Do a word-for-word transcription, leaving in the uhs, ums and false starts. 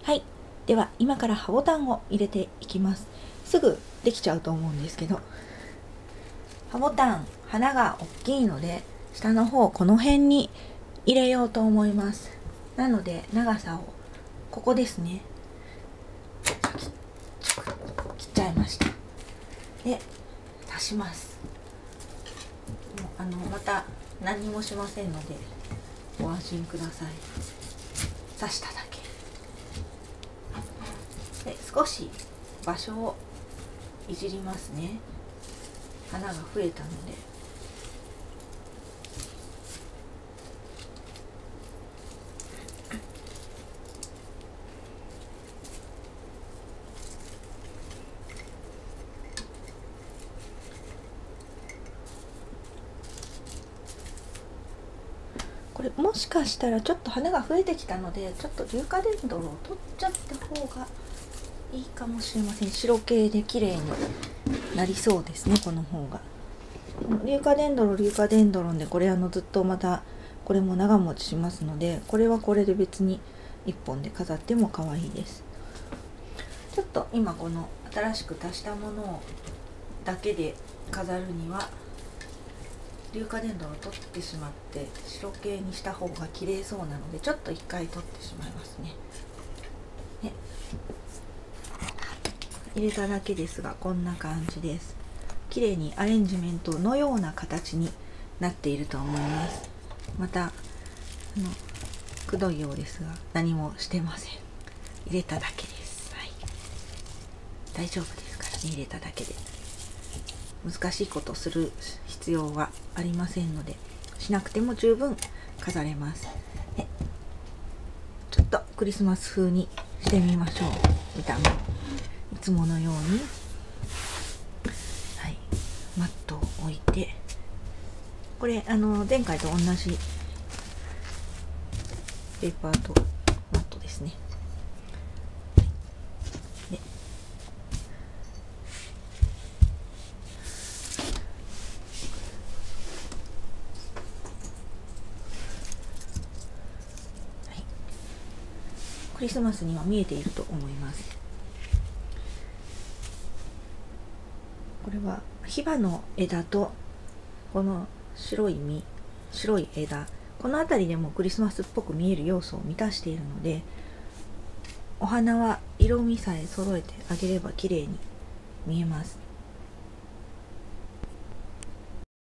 はい、では今から葉ボタンを入れていきます。すぐできちゃうと思うんですけど、葉ボタン花が大きいので下の方この辺に入れようと思います。なので長さをここですね、切っちゃいました。で足します。もうあのまた何もしませんのでご安心ください。刺しただけで、少し場所をいじりますね。花が増えたので。これもしかしたらちょっと花が増えてきたので、ちょっと硫化デンドロを取っちゃった方がいいかもしれません。白系で綺麗になりそうですね、この方が。硫化デンドロ硫化デンドロンでこれあのずっとまたこれも長持ちしますので、これはこれで別にいっぽんで飾っても可愛いです。ちょっと今この新しく足したものをだけで飾るには硫化デンドロを取ってしまって白系にした方が綺麗そうなので、ちょっと一回取ってしまいますね。ね、入れただけですがこんな感じです。綺麗にアレンジメントのような形になっていると思います。またあのくどいようですが何もしてません。入れただけです。はい、大丈夫ですからね、入れただけで。難しいことする必要はありませんので、しなくても十分飾れます。でちょっとクリスマス風にしてみましょう。見た目いつものように、はい、マットを置いて、これあの前回と同じペーパーとマットですね。でクリスマスには見えていると思います。これはヒバの枝とこの白い実、白い枝、この辺りでもクリスマスっぽく見える要素を満たしているので、お花は色味さえ揃えてあげれば綺麗に見えます。